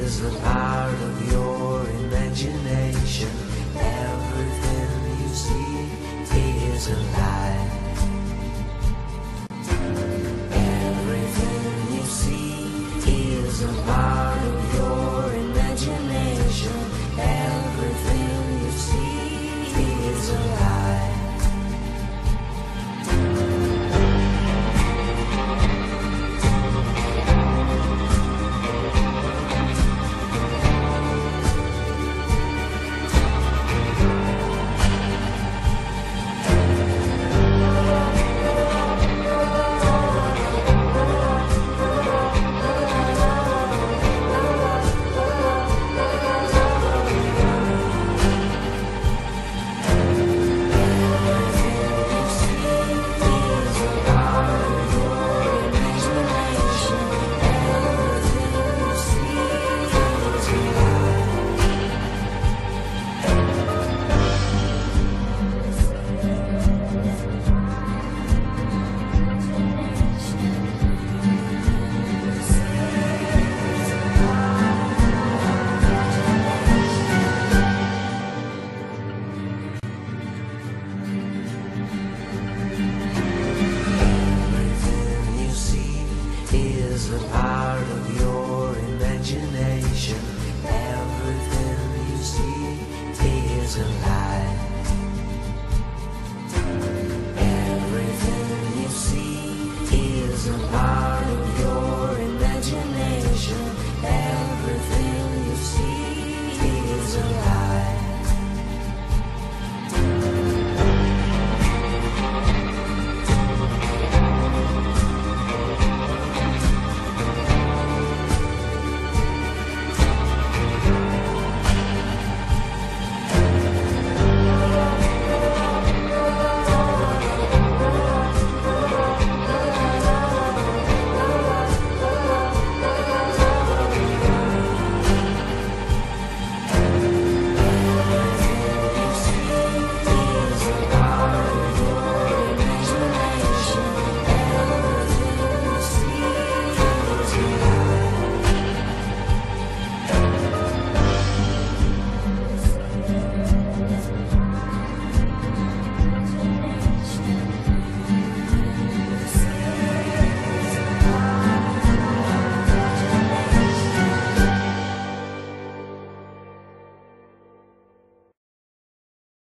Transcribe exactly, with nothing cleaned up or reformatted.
is a part of your imagination. Everything you see is a lie. Everything you see is a part of your imagination. Everything you see is a lie. Is a part of your imagination. Everything you see is a lie.